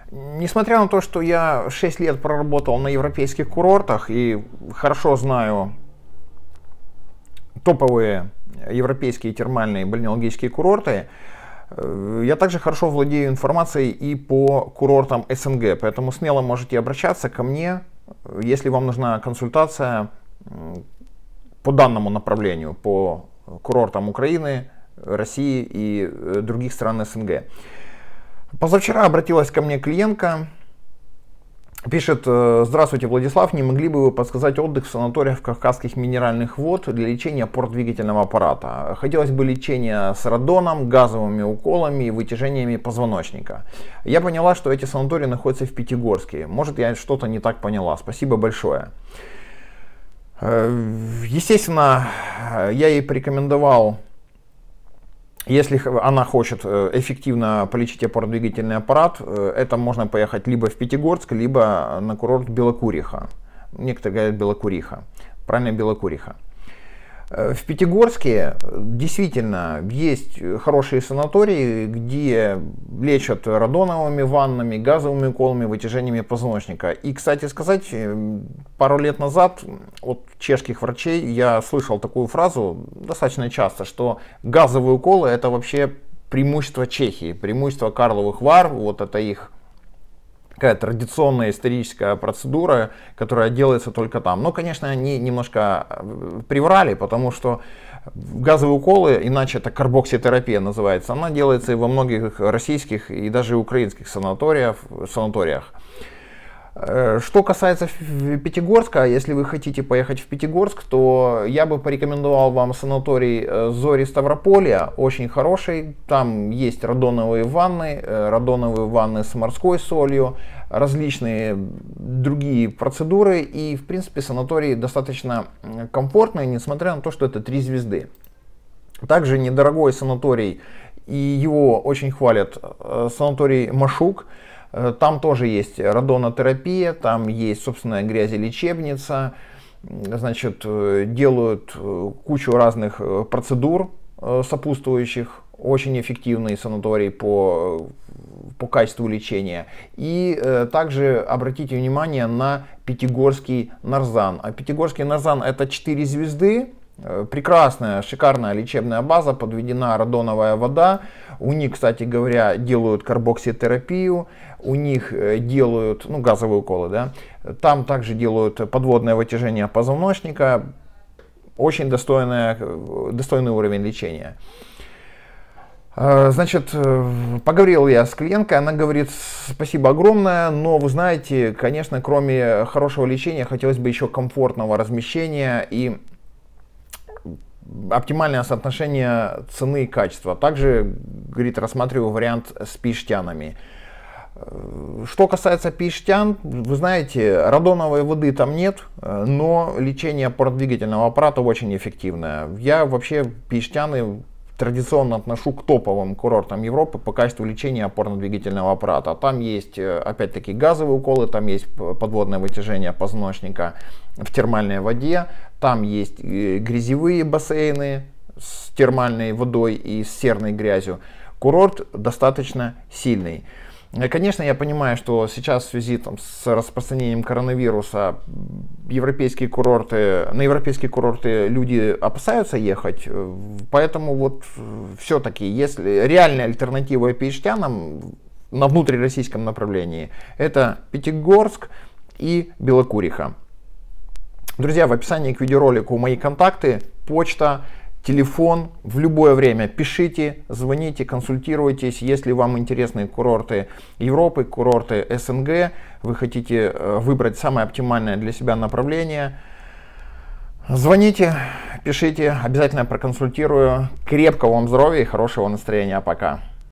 Несмотря на то, что я 6 лет проработал на европейских курортах и хорошо знаю топовые европейские термальные бальнеологические курорты, я также хорошо владею информацией и по курортам СНГ, поэтому смело можете обращаться ко мне, если вам нужна консультация по данному направлению, по курортам Украины, России и других стран СНГ. Позавчера обратилась ко мне клиентка, пишет: здравствуйте, Владислав, не могли бы вы подсказать отдых в санаториях Кавказских минеральных вод для лечения опорно-двигательного аппарата? Хотелось бы лечения с радоном, газовыми уколами и вытяжениями позвоночника. Я поняла, что эти санатории находятся в Пятигорске. Может, я что-то не так поняла. Спасибо большое. Естественно, я ей порекомендовал, если она хочет эффективно полечить опорно-двигательный аппарат, это можно поехать либо в Пятигорск, либо на курорт Белокуриха. Некоторые говорят Белокуриха. Правильно, Белокуриха. В Пятигорске действительно есть хорошие санатории, где лечат радоновыми ваннами, газовыми уколами, вытяжениями позвоночника. И, кстати сказать, пару лет назад от чешских врачей я слышал такую фразу достаточно часто, что газовые уколы — это вообще преимущество Чехии, преимущество Карловых Вар, вот это их такая традиционная историческая процедура, которая делается только там. Но, конечно, они немножко приврали, потому что газовые уколы, иначе это карбокситерапия называется, она делается и во многих российских и даже украинских санаториях. Что касается Пятигорска, если вы хотите поехать в Пятигорск, то я бы порекомендовал вам санаторий Зори Ставрополья, очень хороший. Там есть радоновые ванны с морской солью, различные другие процедуры. И, в принципе, санаторий достаточно комфортный, несмотря на то, что это 3 звезды. Также недорогой санаторий, и его очень хвалят, санаторий Машук. Там тоже есть радонотерапия, там есть собственная грязелечебница, значит, делают кучу разных процедур сопутствующих, очень эффективный санаторий по качеству лечения. И также обратите внимание на Пятигорский Нарзан. А Пятигорский Нарзан — это 4 звезды. Прекрасная, шикарная лечебная база, подведена радоновая вода. У них, кстати говоря, делают карбокситерапию, у них делают газовые уколы, да? Там также делают подводное вытяжение позвоночника. Очень достойный уровень лечения. Значит, поговорил я с клиенткой, она говорит: спасибо огромное, но вы знаете, конечно, кроме хорошего лечения хотелось бы еще комфортного размещения и оптимальное соотношение цены и качества. Также, говорит, рассматриваю вариант с пиштянами. Что касается пиштян, вы знаете, радоновой воды там нет, но лечение опорно-двигательного аппарата очень эффективное. Я вообще пиштяны традиционно отношу к топовым курортам Европы по качеству лечения опорно-двигательного аппарата. Там есть, опять-таки, газовые уколы, там есть подводное вытяжение позвоночника в термальной воде, там есть грязевые бассейны с термальной водой и с серной грязью. Курорт достаточно сильный. Конечно, я понимаю, что сейчас в связи с распространением коронавируса на европейские курорты люди опасаются ехать, поэтому вот все-таки, если реальная альтернатива пиштянам на внутрироссийском направлении, это Пятигорск и Белокуриха. Друзья, в описании к видеоролику мои контакты, почта, телефон. В любое время пишите, звоните, консультируйтесь. Если вам интересны курорты Европы, курорты СНГ, вы хотите выбрать самое оптимальное для себя направление, звоните, пишите, обязательно проконсультирую. Крепкого вам здоровья и хорошего настроения. Пока.